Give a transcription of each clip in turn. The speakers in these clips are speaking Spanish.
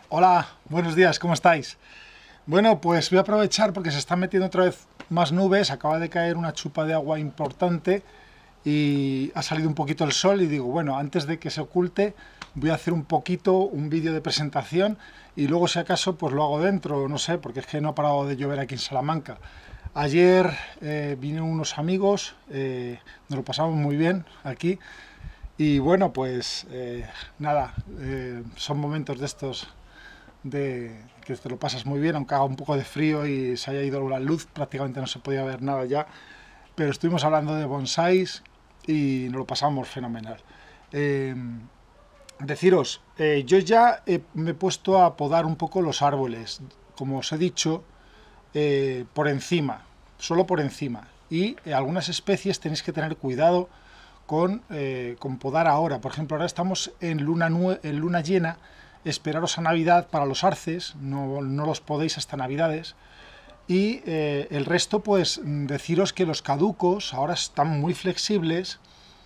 Hola, buenos días, ¿cómo estáis? Bueno, pues voy a aprovechar porque se están metiendo otra vez más nubes, acaba de caer una chupa de agua importante y ha salido un poquito el sol y digo, bueno, antes de que se oculte voy a hacer un vídeo de presentación y luego si acaso pues lo hago dentro, no sé, porque es que no ha parado de llover aquí en Salamanca. Ayer vinieron unos amigos, nos lo pasamos muy bien aquí y bueno, pues nada, son momentos de estos de que te lo pasas muy bien, aunque haga un poco de frío y se haya ido la luz, prácticamente no se podía ver nada ya, pero estuvimos hablando de bonsáis y nos lo pasamos fenomenal. Eh, Deciros, yo ya me he puesto a podar un poco los árboles, como os he dicho, por encima, solo por encima. Y algunas especies tenéis que tener cuidado con podar ahora. Por ejemplo, ahora estamos en luna llena. Esperaros a Navidad para los arces, no los podéis hasta Navidades. Y el resto, pues deciros que los caducos ahora están muy flexibles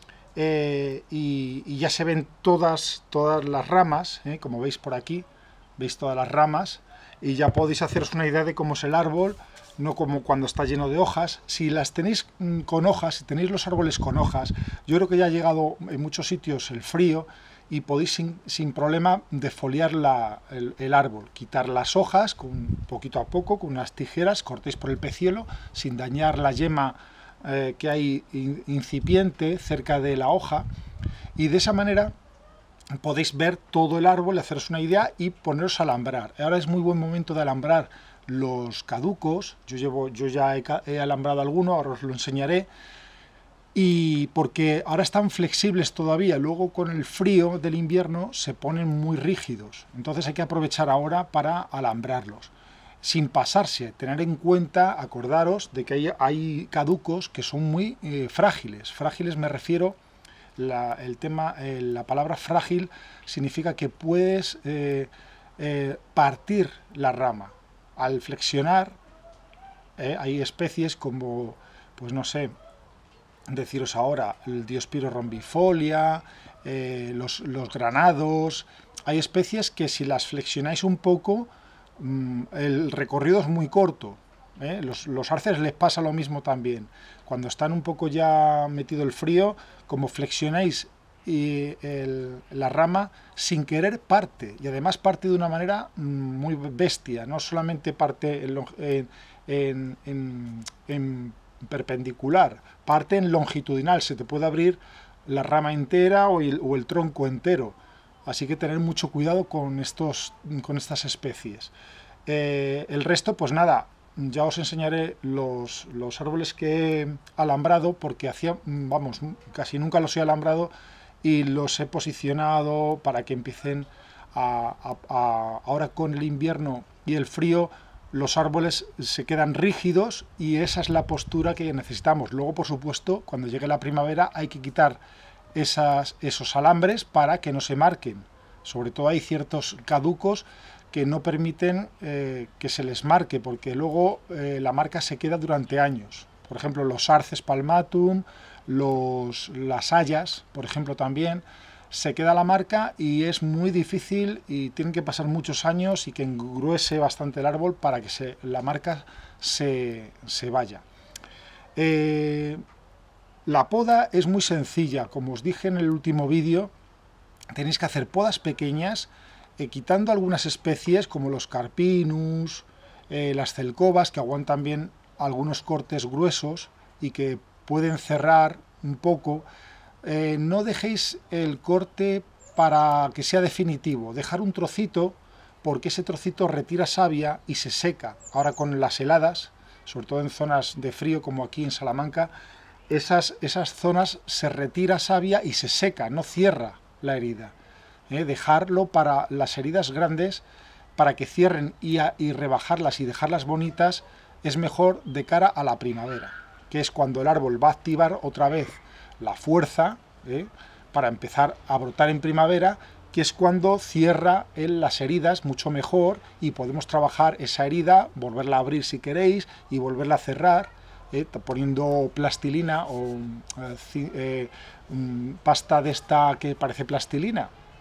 y ya se ven todas las ramas, como veis por aquí, veis todas las ramas y ya podéis haceros una idea de cómo es el árbol, no como cuando está lleno de hojas. Si las tenéis con hojas, si tenéis los árboles con hojas, yo creo que ya ha llegado en muchos sitios el frío y podéis sin problema defoliar el árbol, quitar las hojas poquito a poco, con unas tijeras, cortéis por el peciolo sin dañar la yema que hay incipiente cerca de la hoja, y de esa manera podéis ver todo el árbol, haceros una idea y poneros a alambrar. Ahora es muy buen momento de alambrar los caducos. Yo ya he alambrado alguno, ahora os lo enseñaré. Y porque ahora están flexibles todavía, luego con el frío del invierno se ponen muy rígidos. Entonces hay que aprovechar ahora para alambrarlos. Sin pasarse, tener en cuenta, acordaros de que hay caducos que son muy frágiles. Frágiles me refiero, la palabra frágil significa que puedes partir la rama. Al flexionar, hay especies como, pues no sé, deciros ahora, el Diospiro rombifolia, los granados. Hay especies que si las flexionáis un poco, el recorrido es muy corto. Los arces les pasa lo mismo también. Cuando están un poco ya metido el frío, como flexionáis la rama, sin querer parte, y además parte de una manera muy bestia, no solamente parte en perpendicular, parte en longitudinal, se te puede abrir la rama entera o el tronco entero. Así que tener mucho cuidado con estas especies. El resto, pues nada, ya os enseñaré los árboles que he alambrado, porque vamos, casi nunca los he alambrado y los he posicionado para que empiecen ahora con el invierno y el frío, los árboles se quedan rígidos y esa es la postura que necesitamos. Luego, por supuesto, cuando llegue la primavera hay que quitar esos alambres para que no se marquen. Sobre todo hay ciertos caducos que no permiten que se les marque, porque luego la marca se queda durante años. Por ejemplo, los Arces palmatum, las hayas, por ejemplo, también se queda la marca y es muy difícil y tienen que pasar muchos años y que engruese bastante el árbol para que la marca se vaya. La poda es muy sencilla, como os dije en el último vídeo, tenéis que hacer podas pequeñas, quitando algunas especies como los carpinus, las celcobas, que aguantan bien algunos cortes gruesos y que pueden cerrar un poco. No dejéis el corte para que sea definitivo, dejar un trocito, porque ese trocito retira savia y se seca. Ahora con las heladas, sobre todo en zonas de frío como aquí en Salamanca, esas zonas se retira savia y se seca, no cierra la herida. Dejarlo para las heridas grandes, para que cierren y rebajarlas y dejarlas bonitas, es mejor de cara a la primavera, que es cuando el árbol va a activar otra vez la fuerza para empezar a brotar en primavera, que es cuando cierra las heridas mucho mejor y podemos trabajar esa herida, volverla a abrir si queréis y volverla a cerrar, poniendo plastilina o pasta de esta que parece plastilina,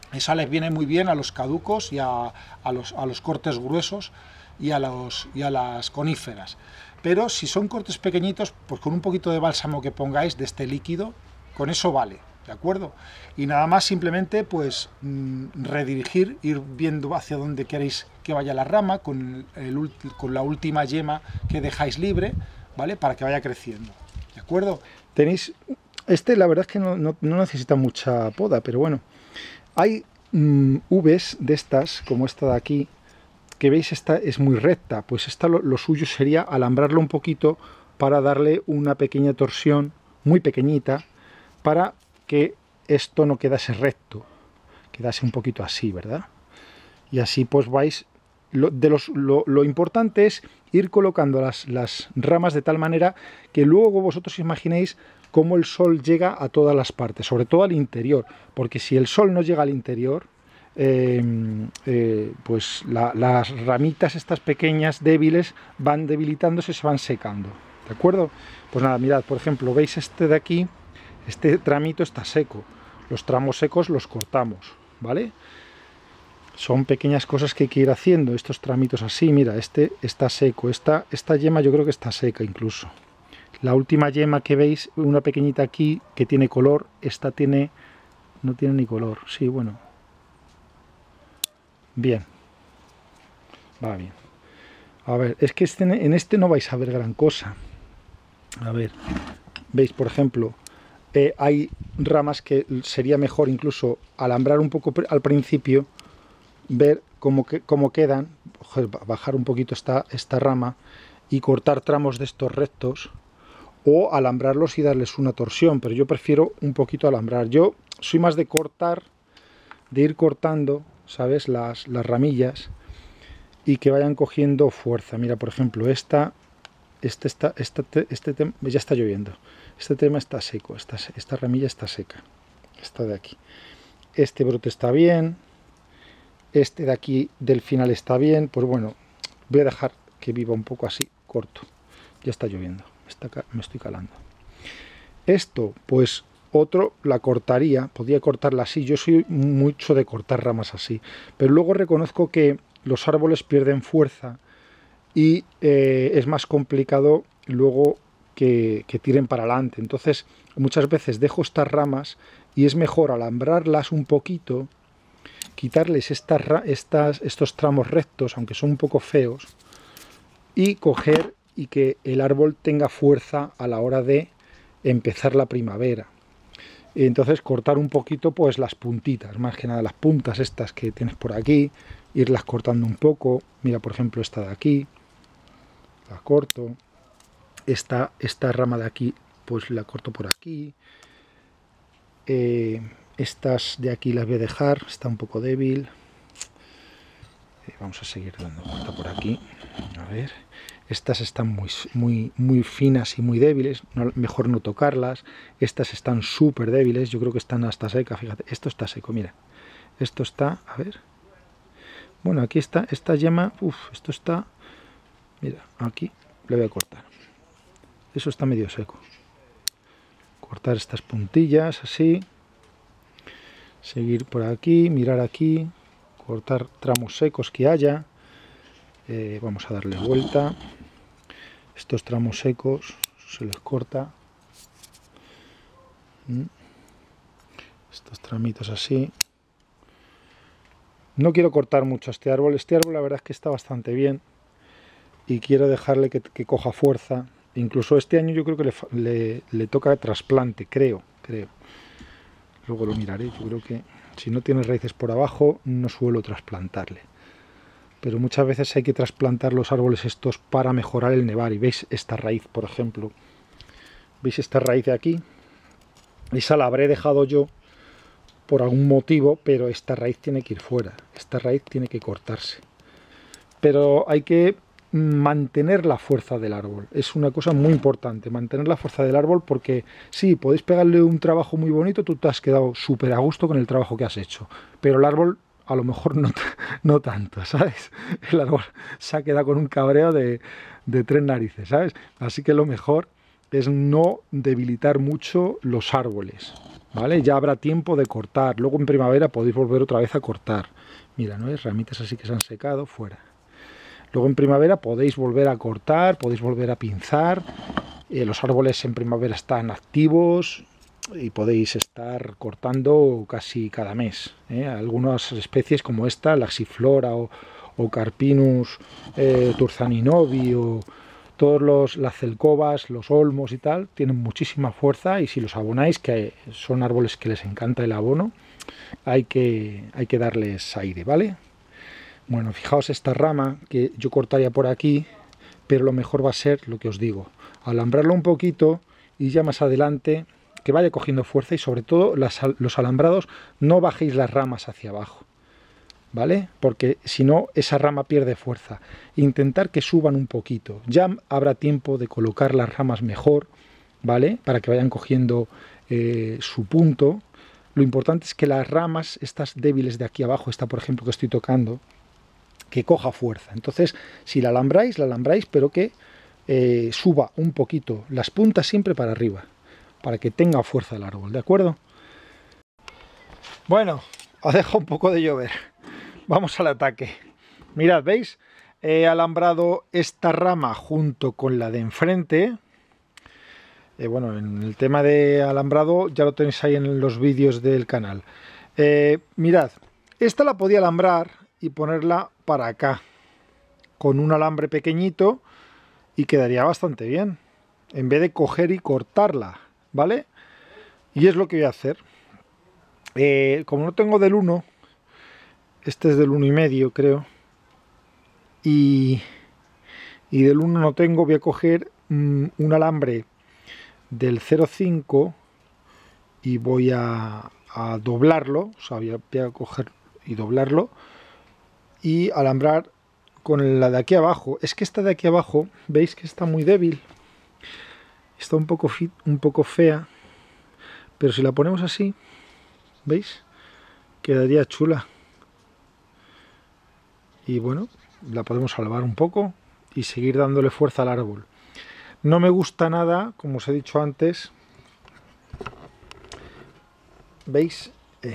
Esa les viene muy bien a los caducos y a los cortes gruesos y a las coníferas. Pero si son cortes pequeñitos, pues con un poquito de bálsamo que pongáis de este líquido, con eso vale, ¿de acuerdo? Y nada más, simplemente pues redirigir, ir viendo hacia dónde queréis que vaya la rama con la última yema que dejáis libre, ¿vale? Para que vaya creciendo, ¿de acuerdo? Tenéis, la verdad es que no necesita mucha poda, pero bueno, hay Vs de estas, como esta de aquí, que veis, esta es muy recta, pues esta lo suyo sería alambrarlo un poquito para darle una pequeña torsión, muy pequeñita, para que esto no quedase recto, quedase un poquito así, ¿verdad? Y así pues vais, lo importante es ir colocando las ramas de tal manera que luego vosotros imaginéis cómo el sol llega a todas las partes, sobre todo al interior, porque si el sol no llega al interior, pues las ramitas estas pequeñas, débiles, van debilitándose, se van secando, ¿de acuerdo? Pues nada, mirad, por ejemplo, veis este de aquí, este tramito está seco, los tramos secos los cortamos, ¿vale? Son pequeñas cosas que hay que ir haciendo, estos tramitos así, mira, este está seco, esta yema yo creo que está seca incluso. La última yema que veis, una pequeñita aquí, que tiene color, esta no tiene ni color, sí, bueno. Bien, va bien. A ver, es que en este no vais a ver gran cosa. A ver, veis, por ejemplo, hay ramas que sería mejor incluso alambrar un poco al principio, ver cómo quedan, bajar un poquito esta rama y cortar tramos de estos rectos, o alambrarlos y darles una torsión, pero yo prefiero un poquito alambrar. Yo soy más de cortar, de ir cortando, ¿sabes? Las ramillas y que vayan cogiendo fuerza. Mira, por ejemplo, ya está lloviendo. Este tema está seco, esta ramilla está seca. Esta de aquí. Este brote está bien. Este de aquí del final está bien. Pues bueno, voy a dejar que viva un poco así, corto. Ya está lloviendo, me estoy calando. Esto, pues otro la cortaría, podría cortarla así. Yo soy mucho de cortar ramas así, pero luego reconozco que los árboles pierden fuerza y es más complicado luego que tiren para adelante. Entonces muchas veces dejo estas ramas y es mejor alambrarlas un poquito, quitarles estos tramos rectos, aunque son un poco feos, y coger y que el árbol tenga fuerza a la hora de empezar la primavera. Entonces cortar un poquito pues las puntitas, más que nada las puntas estas que tienes por aquí, irlas cortando un poco. Mira, por ejemplo, esta de aquí, la corto. Esta rama de aquí pues la corto por aquí. Estas de aquí las voy a dejar, está un poco débil. Vamos a seguir dando vuelta por aquí. A ver, estas están muy finas y muy débiles, mejor no tocarlas. Estas están súper débiles, yo creo que están hasta secas, fíjate, esto está seco, mira. Esto está, a ver. Bueno, aquí está, esta yema, esto está, mira, aquí le voy a cortar. Eso está medio seco. Cortar estas puntillas, así. Seguir por aquí, mirar aquí, cortar tramos secos que haya. Vamos a darle vuelta. Estos tramos secos se les corta. Estos tramitos así. No quiero cortar mucho este árbol. Este árbol la verdad es que está bastante bien. Y quiero dejarle que coja fuerza. Incluso este año yo creo que le toca trasplante, creo. Luego lo miraré. Yo creo que si no tiene raíces por abajo no suelo trasplantarle. Pero muchas veces hay que trasplantar los árboles estos para mejorar el nevar. Y veis esta raíz, por ejemplo. ¿Veis esta raíz de aquí? Esa la habré dejado yo por algún motivo, pero esta raíz tiene que ir fuera. Esta raíz tiene que cortarse. Pero hay que mantener la fuerza del árbol. Es una cosa muy importante, mantener la fuerza del árbol, porque sí, podéis pegarle un trabajo muy bonito, tú te has quedado súper a gusto con el trabajo que has hecho, pero el árbol a lo mejor no tanto, ¿sabes? El árbol se ha quedado con un cabreo de tres narices, ¿sabes? Así que lo mejor es no debilitar mucho los árboles, ¿vale? Ya habrá tiempo de cortar, luego en primavera podéis volver otra vez a cortar. Mira, ¿no? Es ramitas así que se han secado, fuera. Luego en primavera podéis volver a cortar, podéis volver a pinzar. Los árboles en primavera están activos y podéis estar cortando casi cada mes. Algunas especies como esta, la Xiflora o Carpinus turzaninovi o todos las celcobas, los olmos y tal, tienen muchísima fuerza y si los abonáis, que son árboles que les encanta el abono, hay que darles aire, ¿vale? Bueno, fijaos esta rama que yo cortaría por aquí, pero lo mejor va a ser lo que os digo, alambrarlo un poquito y ya más adelante que vaya cogiendo fuerza y sobre todo los alambrados no bajéis las ramas hacia abajo, ¿vale? Porque si no esa rama pierde fuerza. Intentar que suban un poquito, ya habrá tiempo de colocar las ramas mejor, ¿vale? Para que vayan cogiendo su punto. Lo importante es que las ramas, estas débiles de aquí abajo, esta por ejemplo que estoy tocando, que coja fuerza. Entonces, si la alambráis, pero que suba un poquito las puntas siempre para arriba, para que tenga fuerza el árbol, ¿de acuerdo? Bueno, ha dejado un poco de llover. Vamos al ataque. Mirad, ¿veis? He alambrado esta rama junto con la de enfrente. Bueno, en el tema de alambrado ya lo tenéis ahí en los vídeos del canal. Mirad, esta la podía alambrar y ponerla para acá con un alambre pequeñito y quedaría bastante bien en vez de coger y cortarla, ¿vale? Y es lo que voy a hacer. Como no tengo del 1, este es del 1,5 creo, y del 1 no tengo, voy a coger un alambre del 0,5 y voy a doblarlo, o sea, voy a coger y doblarlo y alambrar con la de aquí abajo. Es que esta de aquí abajo, veis que está muy débil, está un poco fea, pero si la ponemos así, ¿veis? Quedaría chula. Y bueno, la podemos salvar un poco y seguir dándole fuerza al árbol. No me gusta nada, como os he dicho antes, ¿veis?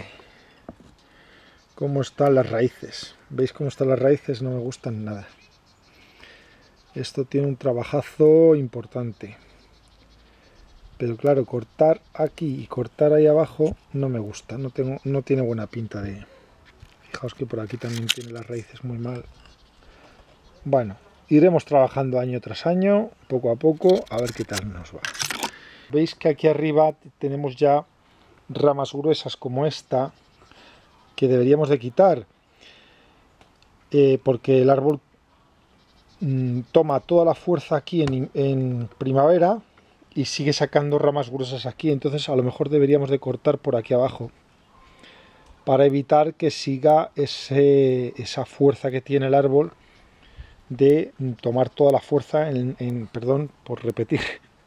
Cómo están las raíces. ¿Veis cómo están las raíces? No me gustan nada. Esto tiene un trabajazo importante. Pero claro, cortar aquí y cortar ahí abajo no me gusta. No tiene buena pinta de... Fijaos que por aquí también tiene las raíces muy mal. Bueno, iremos trabajando año tras año, poco a poco, a ver qué tal nos va. Veis que aquí arriba tenemos ya ramas gruesas como esta, que deberíamos de quitar, porque el árbol toma toda la fuerza aquí en primavera y sigue sacando ramas gruesas aquí, entonces a lo mejor deberíamos de cortar por aquí abajo para evitar que siga esa fuerza que tiene el árbol de tomar toda la fuerza perdón por repetir,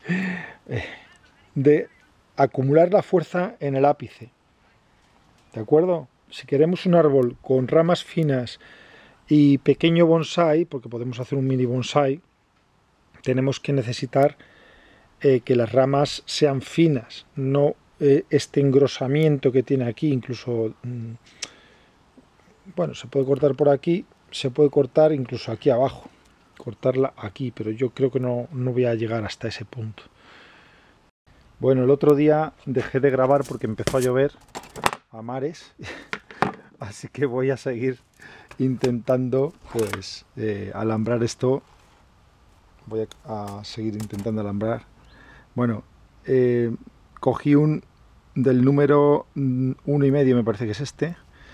de acumular la fuerza en el ápice, ¿de acuerdo? Si queremos un árbol con ramas finas y pequeño bonsai, porque podemos hacer un mini bonsai, tenemos que necesitar que las ramas sean finas, no este engrosamiento que tiene aquí. Incluso, bueno, se puede cortar por aquí, se puede cortar incluso aquí abajo, cortarla aquí, pero yo creo que no voy a llegar hasta ese punto. Bueno, el otro día dejé de grabar porque empezó a llover a mares, así que voy a seguir intentando pues alambrar esto. Voy a seguir intentando alambrar. Bueno, cogí un del número 1,5, me parece que es este,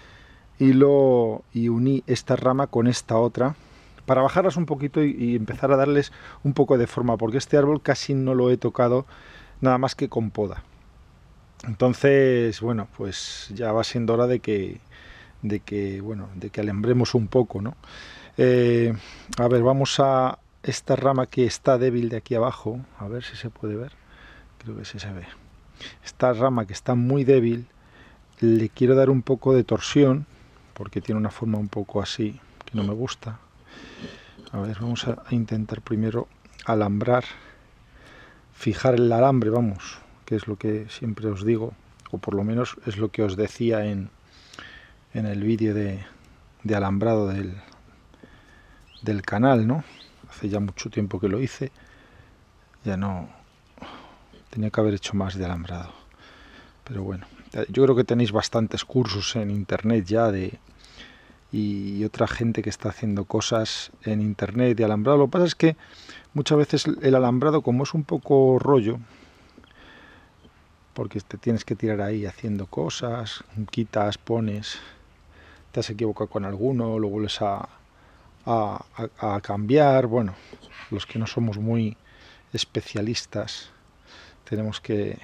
y uní esta rama con esta otra para bajarlas un poquito y empezar a darles un poco de forma, porque este árbol casi no lo he tocado nada más que con poda. Entonces, bueno, pues ya va siendo hora de que alambremos un poco, ¿no? A ver, vamos a esta rama que está débil de aquí abajo, a ver si se puede ver, creo que sí se ve. Esta rama que está muy débil, le quiero dar un poco de torsión, porque tiene una forma un poco así, que no me gusta. A ver, vamos a intentar primero alambrar fijar el alambre, vamos, que es lo que siempre os digo, o por lo menos es lo que os decía en el vídeo de alambrado del canal, ¿no? Hace ya mucho tiempo que lo hice, ya no tenía que haber hecho más de alambrado, pero bueno, yo creo que tenéis bastantes cursos en internet ya y otra gente que está haciendo cosas en internet de alambrado. Lo que pasa es que muchas veces el alambrado, como es un poco rollo, porque te tienes que tirar ahí haciendo cosas, quitas, pones, te has equivocado con alguno, lo vuelves a cambiar. Bueno, los que no somos muy especialistas tenemos que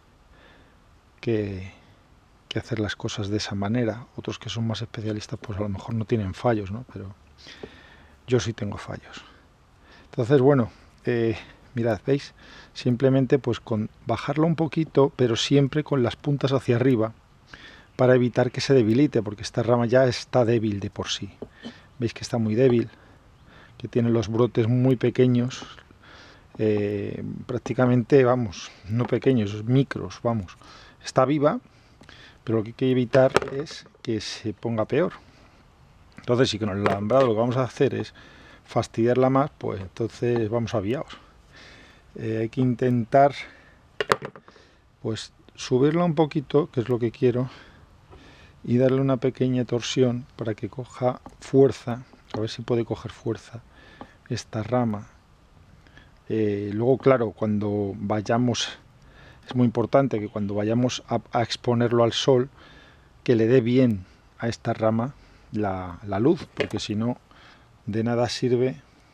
hacer las cosas de esa manera. Otros que son más especialistas pues a lo mejor no tienen fallos, ¿no? Pero yo sí tengo fallos. Entonces, bueno, mirad, ¿veis? Simplemente pues con bajarlo un poquito, pero siempre con las puntas hacia arriba, para evitar que se debilite, porque esta rama ya está débil de por sí. Veis que está muy débil, que tiene los brotes muy pequeños, prácticamente, vamos, no pequeños, micros, vamos. Está viva, pero lo que hay que evitar es que se ponga peor. Entonces, si con el alambrado lo que vamos a hacer es fastidiarla más, pues entonces vamos aviados. Hay que intentar pues subirla un poquito, que es lo que quiero, y darle una pequeña torsión para que coja fuerza, a ver si puede coger fuerza esta rama. Luego, claro, cuando vayamos, es muy importante que cuando vayamos a exponerlo al sol, que le dé bien a esta rama la luz, porque si no, de nada sirve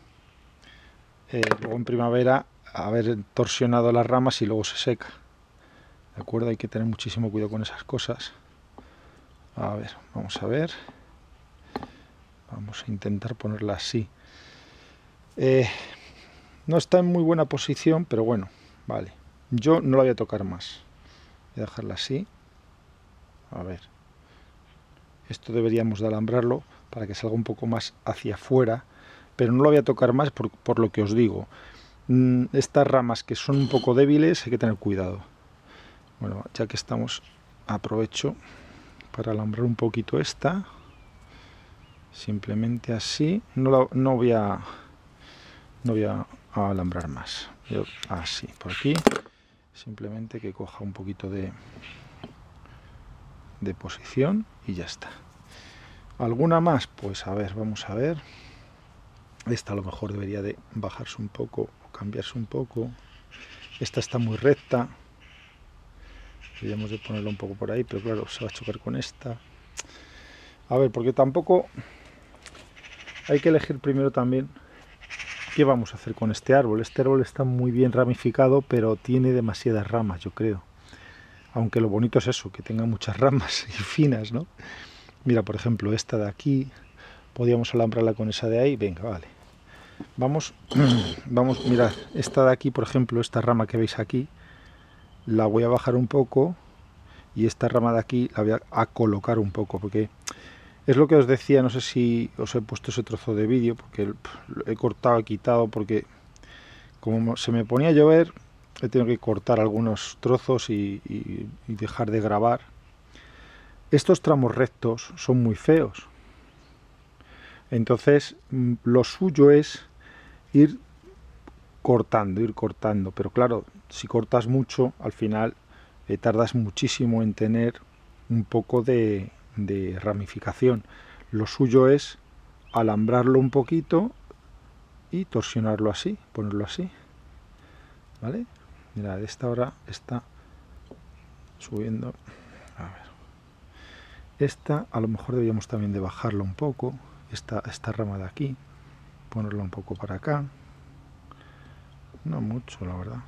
luego en primavera haber torsionado las ramas y luego se seca. ¿De acuerdo? Hay que tener muchísimo cuidado con esas cosas. A ver, vamos a ver. Vamos a intentar ponerla así. No está en muy buena posición, pero bueno, vale. Yo no la voy a tocar más. Voy a dejarla así. A ver. Esto deberíamos de alambrarlo para que salga un poco más hacia afuera, pero no lo voy a tocar más por lo que os digo. Estas ramas que son un poco débiles hay que tener cuidado. Bueno, ya que estamos, aprovecho para alambrar un poquito esta. Simplemente así. No voy a alambrar más. Yo así, por aquí. Simplemente que coja un poquito de posición y ya está. ¿Alguna más? Pues a ver, vamos a ver. Esta a lo mejor debería de bajarse un poco o cambiarse un poco. Esta está muy recta. Deberíamos de ponerla un poco por ahí, pero claro, se va a chocar con esta. A ver, porque tampoco hay que elegir primero también qué vamos a hacer con este árbol. Este árbol está muy bien ramificado, pero tiene demasiadas ramas, yo creo. Aunque lo bonito es eso, que tenga muchas ramas y finas, ¿no? Mira, por ejemplo, esta de aquí, podríamos alambrarla con esa de ahí. Venga, vale. Vamos, mirad, esta de aquí, por ejemplo, esta rama que veis aquí, la voy a bajar un poco y esta rama de aquí la voy a colocar un poco, porque es lo que os decía, no sé si os he puesto ese trozo de vídeo, porque lo he cortado, he quitado, porque como se me ponía a llover, he tenido que cortar algunos trozos y dejar de grabar. Estos tramos rectos son muy feos. Entonces, lo suyo es ir cortando, pero claro, si cortas mucho, al final tardas muchísimo en tener un poco de ramificación. Lo suyo es alambrarlo un poquito y torsionarlo así, ponerlo así, ¿vale? Mirad, esta ahora está subiendo. A ver, esta a lo mejor deberíamos también de bajarla un poco, esta rama de aquí, ponerla un poco para acá. No mucho, la verdad.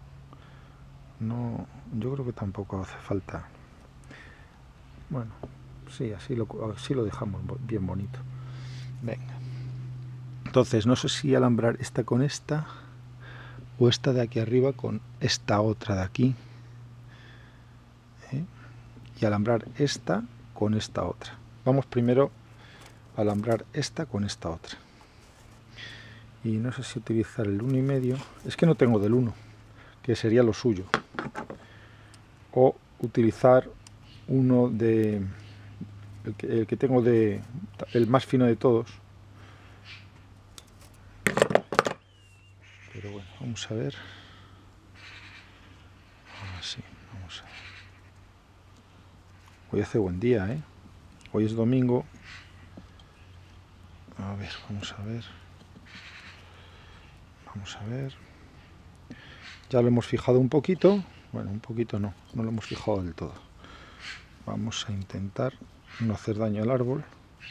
No, yo creo que tampoco hace falta. Bueno, sí, así lo dejamos bien bonito. Venga. Entonces, no sé si alambrar esta con esta o esta de aquí arriba con esta otra de aquí. Y alambrar esta con esta otra. Vamos primero a alambrar esta con esta otra. Y no sé si utilizar el 1,5. Es que no tengo del 1. que sería lo suyo. O utilizar uno de el que tengo el más fino de todos. Pero bueno, vamos a ver. Así, vamos a ver. Hoy hace buen día, ¿eh? Hoy es domingo. A ver, vamos a ver. Vamos a ver. Ya lo hemos fijado un poquito. Bueno, un poquito no lo hemos fijado del todo. Vamos a intentar no hacer daño al árbol.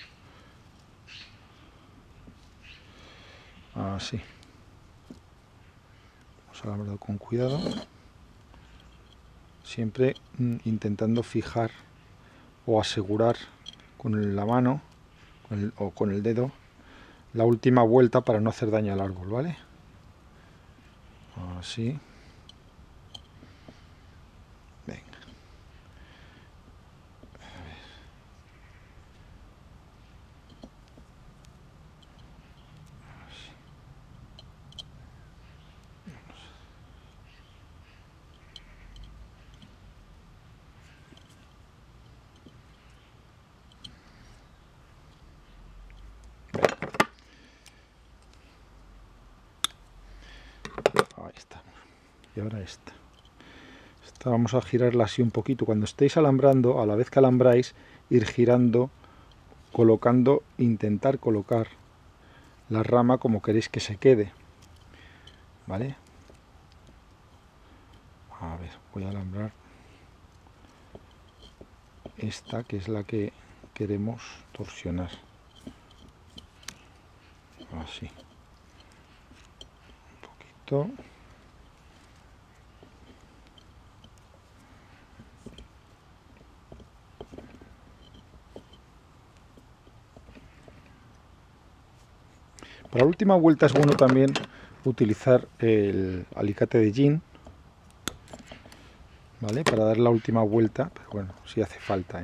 Así. Vamos a alambrarlo con cuidado. Siempre intentando fijar o asegurar con la mano o con el dedo la última vuelta para no hacer daño al árbol, ¿vale? Así. Venga. A ver. Así. Ahí estamos. Y ahora esta. Vamos a girarla así un poquito. Cuando estéis alambrando, a la vez que alambráis, ir girando, colocando, intentar colocar la rama como queréis que se quede. ¿Vale? A ver, voy a alambrar esta, que es la que queremos torsionar. Así. Un poquito. Para la última vuelta es bueno también utilizar el alicate de jean, ¿vale? Para dar la última vuelta, pero bueno, si hace falta, ¿eh?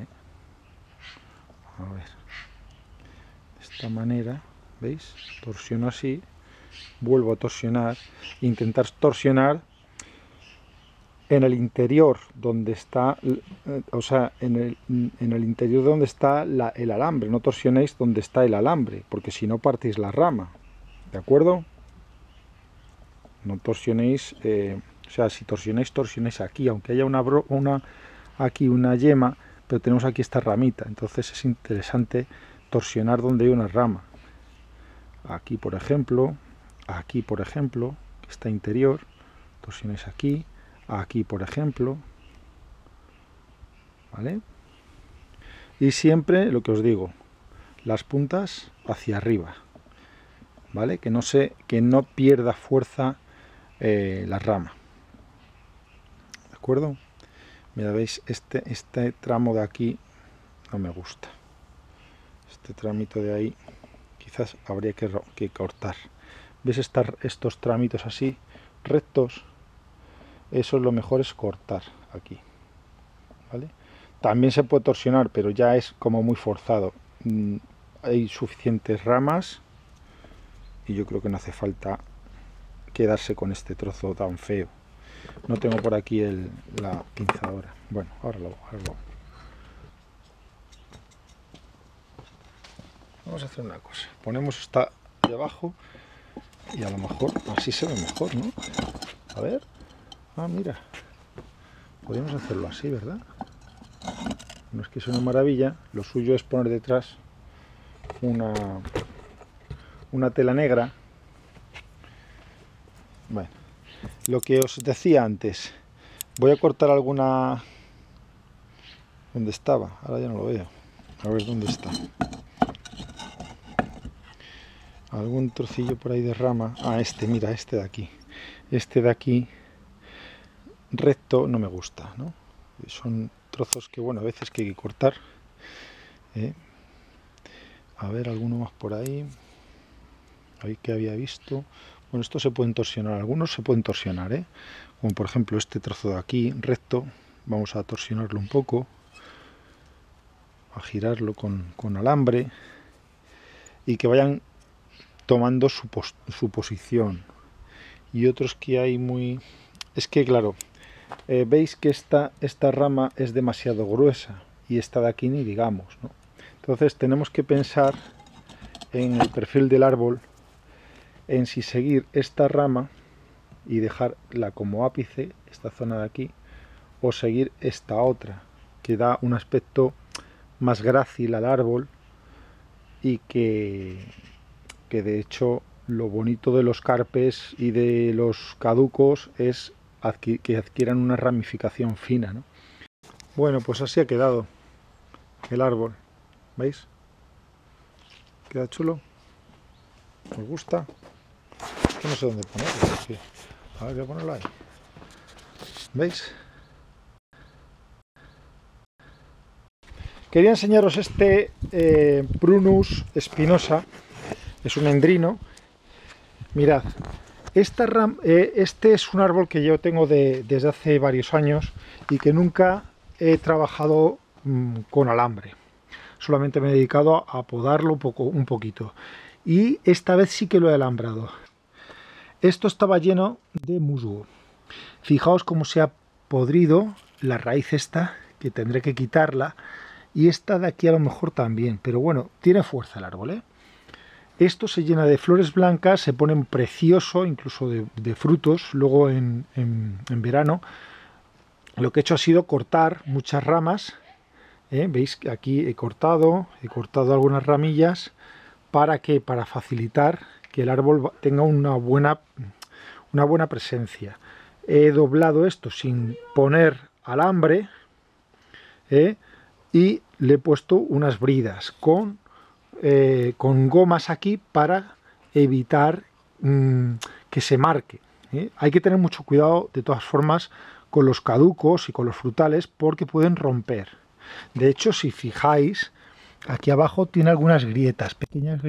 A ver, de esta manera, ¿veis? Torsiono así, vuelvo a torsionar, intentar torsionar en el interior donde está, o sea, en el interior donde está el alambre. No torsionéis donde está el alambre, porque si no partís la rama, ¿de acuerdo? No torsionéis, o sea, si torsionéis, torsionéis aquí, aunque haya aquí una yema, pero tenemos aquí esta ramita, entonces es interesante torsionar donde hay una rama. Aquí, por ejemplo, que está interior, torsionéis aquí, por ejemplo, ¿vale? Y siempre lo que os digo, las puntas hacia arriba, ¿vale? Que no pierda fuerza la rama, ¿de acuerdo? Mira, veis, este tramo de aquí no me gusta. Este tramito de ahí quizás habría que cortar. ¿Ves estos tramitos así rectos? Eso lo mejor es cortar aquí, ¿vale? También se puede torsionar, pero ya es como muy forzado. Hay suficientes ramas y yo creo que no hace falta quedarse con este trozo tan feo. No tengo por aquí la pinzadora. Bueno, ahora lo hago. Vamos a hacer una cosa. Ponemos esta de abajo y a lo mejor así se ve mejor, ¿no? A ver. Ah, mira. Podríamos hacerlo así, ¿verdad? No es que sea una maravilla. Lo suyo es poner detrás una tela negra. Bueno, lo que os decía antes. Voy a cortar alguna... ¿Dónde estaba? Ahora ya no lo veo. A ver dónde está. Algún trocillo por ahí de rama. Ah, mira, este de aquí. Este de aquí, recto, no me gusta, ¿no? Son trozos que, bueno, a veces que hay que cortar. A ver, alguno más por ahí. Ahí que había visto. Bueno, estos se pueden torsionar. Algunos se pueden torsionar, ¿eh? Como por ejemplo este trozo de aquí, recto. Vamos a torsionarlo un poco. A girarlo con alambre. Y que vayan tomando su posición. Y otros que hay muy es que claro, veis que esta rama es demasiado gruesa y esta de aquí ni digamos, ¿no? Entonces tenemos que pensar en el perfil del árbol, en si seguir esta rama y dejarla como ápice, esta zona de aquí, o seguir esta otra, que da un aspecto más grácil al árbol y que de hecho lo bonito de los carpes y de los caducos es que adquieran una ramificación fina, ¿no? Bueno, pues así ha quedado el árbol, ¿veis? ¿Queda chulo? ¿Os gusta? No sé dónde ponerlo, porque... a ver, voy a ponerlo ahí. ¿Veis? Quería enseñaros este Prunus spinosa, es un endrino. Mirad, este es un árbol que yo tengo desde hace varios años y que nunca he trabajado con alambre. Solamente me he dedicado a podarlo un poquito. Y esta vez sí que lo he alambrado. Esto estaba lleno de musgo. Fijaos cómo se ha podrido la raíz esta, que tendré que quitarla. Y esta de aquí a lo mejor también. Pero bueno, tiene fuerza el árbol, ¿eh? Esto se llena de flores blancas, se pone precioso, incluso de frutos. Luego en verano lo que he hecho ha sido cortar muchas ramas. Veis que aquí he cortado algunas ramillas. ¿Para qué? Para facilitar que el árbol tenga una buena presencia. He doblado esto sin poner alambre y le he puesto unas bridas con gomas aquí para evitar que se marque. Hay que tener mucho cuidado de todas formas con los caducos y con los frutales porque pueden romper. De hecho, si fijáis, aquí abajo tiene algunas grietas, pequeñas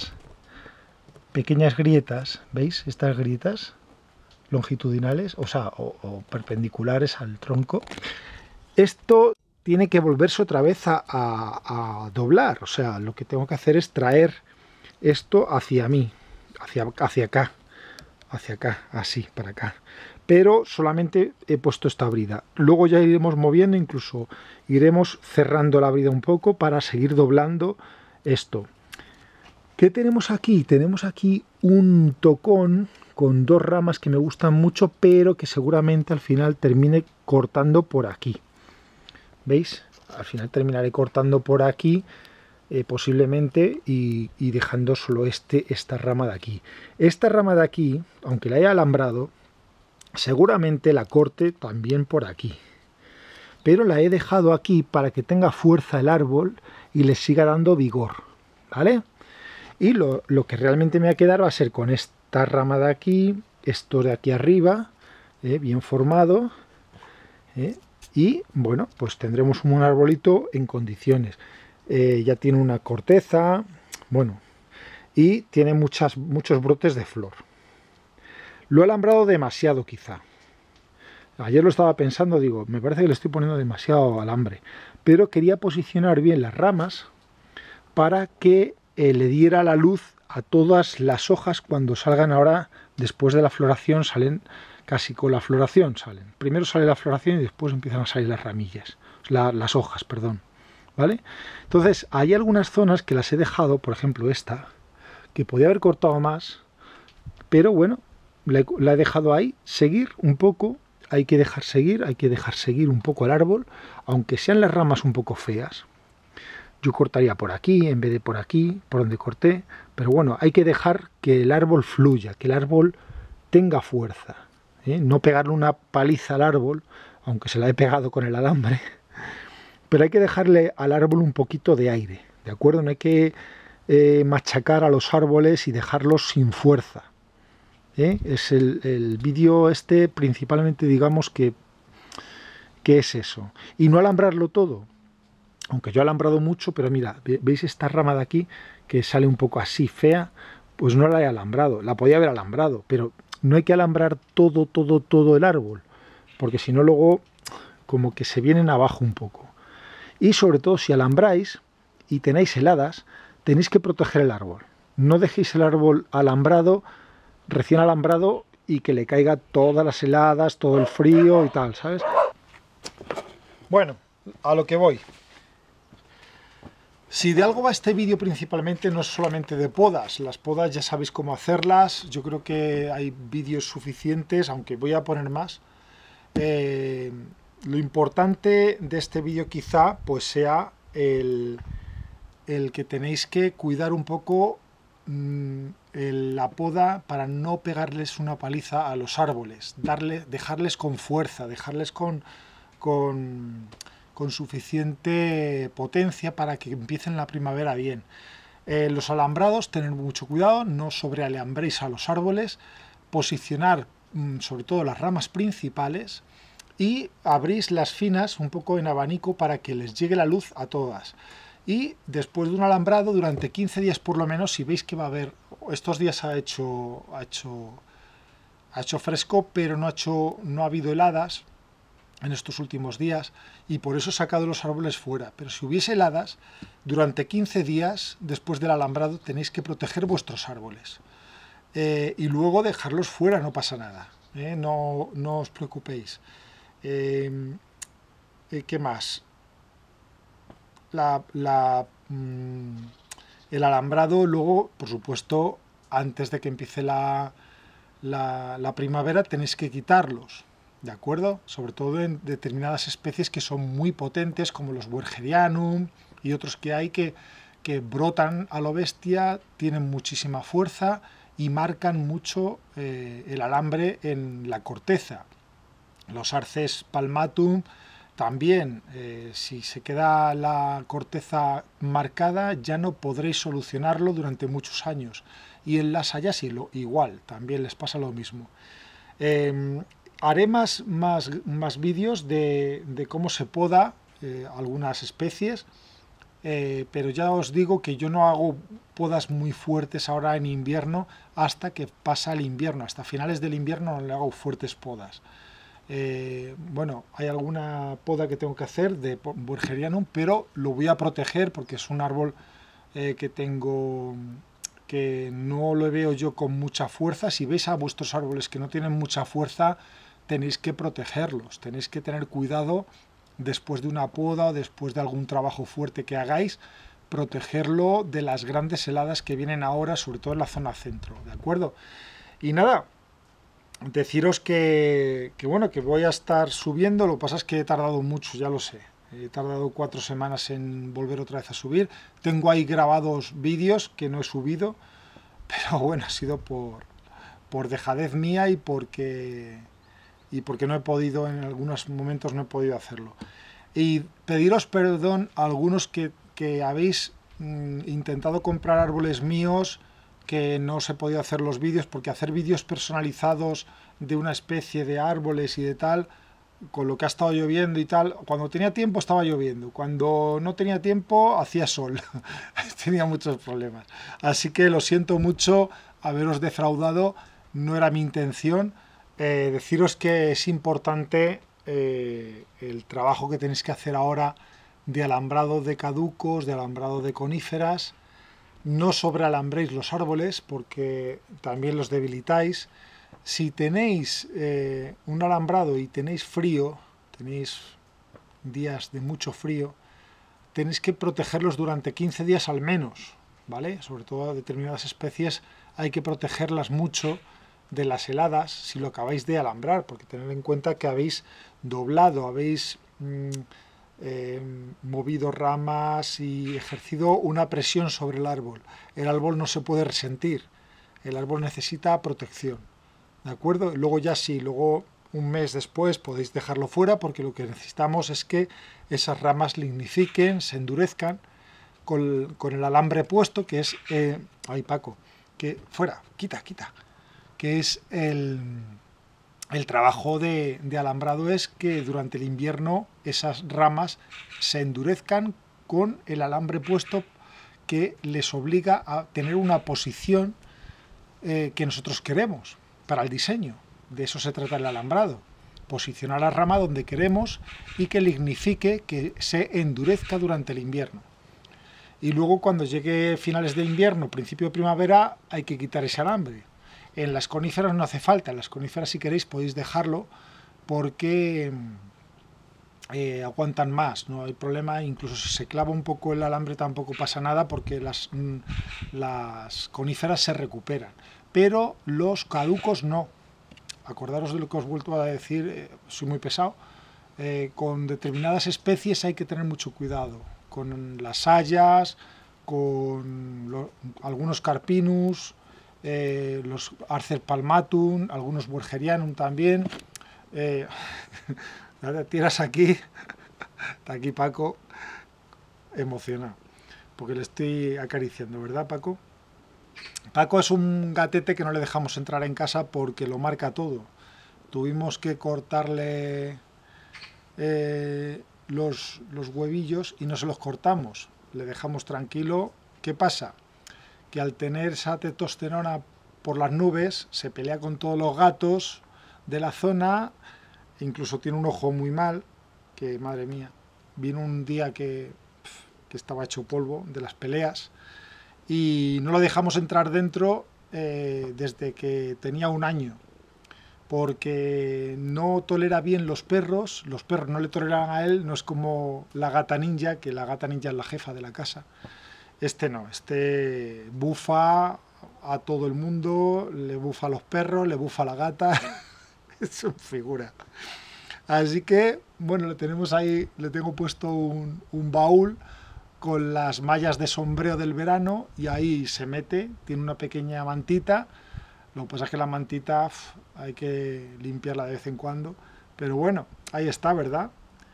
grietas, ¿veis? Estas grietas longitudinales, o perpendiculares al tronco. Esto tiene que volverse otra vez a doblar, o sea, lo que tengo que hacer es traer esto hacia mí, hacia acá, así, para acá. Pero solamente he puesto esta brida. Luego ya iremos moviendo, incluso iremos cerrando la brida un poco para seguir doblando esto. ¿Qué tenemos aquí? Tenemos aquí un tocón con dos ramas que me gustan mucho, pero que seguramente al final termine cortando por aquí. ¿Veis? Al final terminaré cortando por aquí, posiblemente, y dejando solo esta rama de aquí. Esta rama de aquí, aunque la haya alambrado, seguramente la corte también por aquí. Pero la he dejado aquí para que tenga fuerza el árbol y le siga dando vigor, ¿vale? Y lo que realmente me va a quedar va a ser con esta rama de aquí, esto de aquí arriba, bien formado, y bueno, pues tendremos un arbolito en condiciones. Ya tiene una corteza, bueno, y tiene muchos brotes de flor. Lo he alambrado demasiado quizá. Ayer lo estaba pensando, digo, me parece que le estoy poniendo demasiado alambre, pero quería posicionar bien las ramas para que le diera la luz a todas las hojas cuando salgan ahora, después de la floración, salen casi con la floración, salen. Primero sale la floración y después empiezan a salir las ramillas, las hojas, perdón, ¿vale? Entonces, hay algunas zonas que las he dejado, por ejemplo esta, que podía haber cortado más, pero bueno, la he dejado ahí, seguir un poco, hay que dejar seguir un poco el árbol, aunque sean las ramas un poco feas. Yo cortaría por aquí en vez de por aquí, por donde corté, pero bueno, hay que dejar que el árbol fluya, que el árbol tenga fuerza, no pegarle una paliza al árbol, aunque se la he pegado con el alambre, pero hay que dejarle al árbol un poquito de aire, ¿de acuerdo? No hay que machacar a los árboles y dejarlos sin fuerza. Es el vídeo este principalmente, digamos, que es eso. Y no alambrarlo todo. Aunque yo he alambrado mucho, pero mira, ¿veis esta rama de aquí que sale un poco así fea? Pues no la he alambrado, la podía haber alambrado, pero no hay que alambrar todo el árbol, porque si no luego como que se vienen abajo un poco. Y sobre todo si alambráis y tenéis heladas, tenéis que proteger el árbol. No dejéis el árbol alambrado, recién alambrado, y que le caiga todas las heladas, todo el frío y tal, ¿sabes? Bueno, a lo que voy. Si de algo va este vídeo principalmente, no es solamente de podas. Las podas ya sabéis cómo hacerlas. Yo creo que hay vídeos suficientes, aunque voy a poner más. Lo importante de este vídeo quizá pues sea el que tenéis que cuidar un poco la poda para no pegarles una paliza a los árboles, dejarles con fuerza, dejarles con suficiente potencia para que empiecen la primavera bien. Los alambrados, tener mucho cuidado, no sobrealambréis a los árboles, posicionar sobre todo las ramas principales y abrís las finas un poco en abanico para que les llegue la luz a todas. Y después de un alambrado, durante 15 días por lo menos, si veis que va a haber, estos días ha hecho fresco, pero no ha habido heladas en estos últimos días, y por eso he sacado los árboles fuera. Pero si hubiese heladas, durante 15 días después del alambrado tenéis que proteger vuestros árboles. Y luego dejarlos fuera, no pasa nada. No os preocupéis. ¿Qué más? El alambrado, luego, por supuesto, antes de que empiece la primavera, tenéis que quitarlos, ¿de acuerdo? Sobre todo en determinadas especies que son muy potentes, como los Weigerianum y otros que hay que brotan a lo bestia, tienen muchísima fuerza y marcan mucho el alambre en la corteza. Los Arces palmatum también, si se queda la corteza marcada, ya no podréis solucionarlo durante muchos años. Y en las hayas igual, también les pasa lo mismo. Haré más vídeos de cómo se poda algunas especies, pero ya os digo que yo no hago podas muy fuertes ahora en invierno hasta que pasa el invierno. Hasta finales del invierno no le hago fuertes podas. Bueno, hay alguna poda que tengo que hacer de Weigerianum, pero lo voy a proteger porque es un árbol que no lo veo yo con mucha fuerza. Si veis a vuestros árboles que no tienen mucha fuerza, tenéis que protegerlos, tenéis que tener cuidado después de una poda o después de algún trabajo fuerte que hagáis, protegerlo de las grandes heladas que vienen ahora, sobre todo en la zona centro, ¿de acuerdo? Y nada, deciros que bueno, que voy a estar subiendo. Lo que pasa es que he tardado mucho, ya lo sé. He tardado 4 semanas en volver otra vez a subir. Tengo ahí grabados vídeos que no he subido, pero bueno, ha sido por dejadez mía y porque no he podido, en algunos momentos no he podido hacerlo. Y pediros perdón a algunos que habéis intentado comprar árboles míos, que no os he podido hacer los vídeos, porque hacer vídeos personalizados de una especie de árboles y de tal, con lo que ha estado lloviendo y tal, cuando tenía tiempo estaba lloviendo, cuando no tenía tiempo hacía sol, tenía muchos problemas. Así que lo siento mucho haberos defraudado, no era mi intención. Deciros que es importante el trabajo que tenéis que hacer ahora de alambrado de caducos, de alambrado de coníferas. No sobrealambréis los árboles porque también los debilitáis. Si tenéis un alambrado y tenéis frío, tenéis días de mucho frío, tenéis que protegerlos durante 15 días al menos, ¿vale? Sobre todo a determinadas especies hay que protegerlas mucho de las heladas si lo acabáis de alambrar, porque tened en cuenta que habéis doblado, habéis movido ramas y ejercido una presión sobre el árbol. El árbol no se puede resentir, el árbol necesita protección, ¿de acuerdo? Luego ya sí, luego un mes después podéis dejarlo fuera, porque lo que necesitamos es que esas ramas lignifiquen, se endurezcan con el alambre puesto, que es ay Paco, que fuera, quita, que es el trabajo de alambrado, es que durante el invierno esas ramas se endurezcan con el alambre puesto, que les obliga a tener una posición que nosotros queremos para el diseño. De eso se trata el alambrado, posicionar la rama donde queremos y que lignifique, que se endurezca durante el invierno. Y luego cuando llegue finales de invierno, principio de primavera, hay que quitar ese alambre. En las coníferas no hace falta, en las coníferas si queréis podéis dejarlo porque aguantan más, no hay problema, incluso si se clava un poco el alambre tampoco pasa nada porque las coníferas se recuperan, pero los caducos no. Acordaros de lo que os he vuelto a decir, soy muy pesado, con determinadas especies hay que tener mucho cuidado, con las hayas, con algunos carpinus, los Arcer palmatum, algunos Burgerianum también. Ahora tiras aquí, está aquí Paco, emocionado, porque le estoy acariciando, ¿verdad, Paco? Paco es un gatete que no le dejamos entrar en casa porque lo marca todo. Tuvimos que cortarle los huevillos y no se los cortamos, le dejamos tranquilo. ¿Qué pasa? Que al tener esa testosterona por las nubes se pelea con todos los gatos de la zona, incluso tiene un ojo muy mal, que madre mía, vino un día que estaba hecho polvo de las peleas y no lo dejamos entrar dentro desde que tenía 1 año, porque no tolera bien los perros no le toleran a él, no es como la gata ninja, que la gata ninja es la jefa de la casa. Este no, este bufa a todo el mundo, le bufa a los perros, le bufa a la gata, es una figura. Así que, bueno, le tenemos ahí, le tengo puesto un baúl con las mallas de sombrero del verano y ahí se mete, tiene una pequeña mantita. Lo que pasa es que la mantita hay que limpiarla de vez en cuando, pero bueno, ahí está, ¿verdad?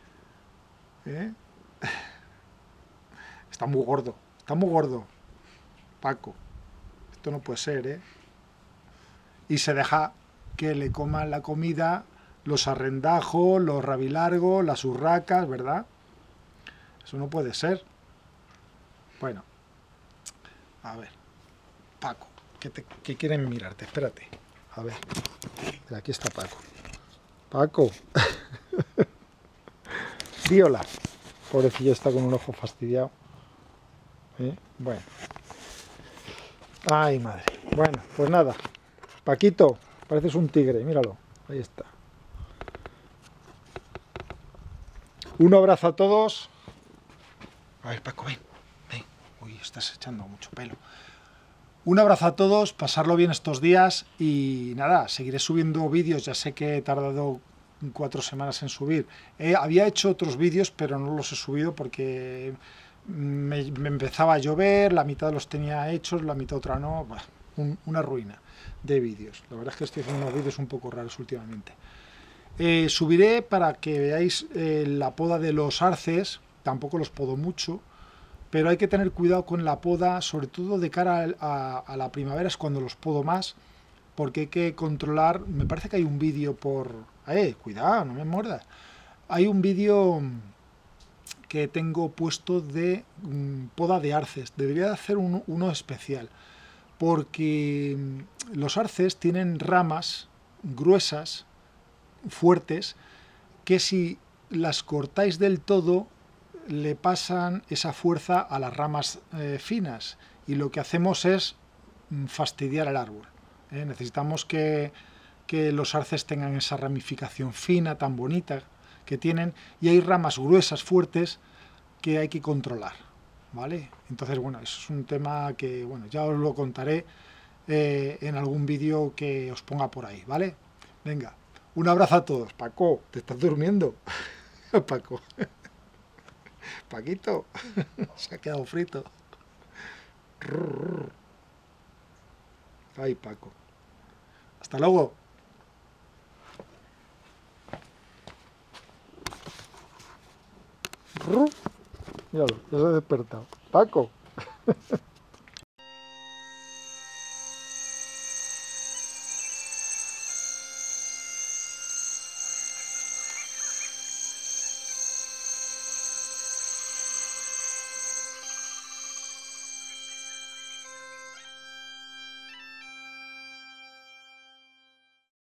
Está muy gordo, Paco. Esto no puede ser, ¿eh? Y se deja que le coman la comida los arrendajos, los rabilargos, las urracas, ¿verdad? Eso no puede ser. Bueno, a ver, Paco, ¿qué quieren mirarte? Espérate, a ver, aquí está Paco. Paco, di hola. Pobrecillo, está con un ojo fastidiado. Bueno. Ay, madre. Bueno, pues nada. Paquito, pareces un tigre, míralo. Ahí está. Un abrazo a todos. A ver, Paco, ven. Uy, estás echando mucho pelo. Un abrazo a todos, pasarlo bien estos días y nada, seguiré subiendo vídeos. Ya sé que he tardado 4 semanas en subir. Había hecho otros vídeos, pero no los he subido porque me empezaba a llover, la mitad los tenía hechos, la mitad otra no. Una ruina de vídeos. La verdad es que estoy haciendo unos vídeos un poco raros últimamente. Subiré para que veáis la poda de los arces. Tampoco los podo mucho, pero hay que tener cuidado con la poda, sobre todo de cara a la primavera, es cuando los podo más, porque hay que controlar. Me parece que hay un vídeo cuidado, no me muerdas. Hay un vídeo que tengo puesto de poda de arces. Debería de hacer uno especial, porque los arces tienen ramas gruesas, fuertes, que si las cortáis del todo le pasan esa fuerza a las ramas finas y lo que hacemos es fastidiar el árbol. Necesitamos que los arces tengan esa ramificación fina tan bonita que tienen, y hay ramas gruesas, fuertes, que hay que controlar, ¿vale? Entonces, bueno, eso es un tema que, bueno, ya os lo contaré en algún vídeo que os ponga por ahí, ¿vale? Venga, un abrazo a todos. Paco, ¿te estás durmiendo? Paco. Paquito, se ha quedado frito. Ay, Paco. Hasta luego. Míralo, ya se ha despertado. Paco.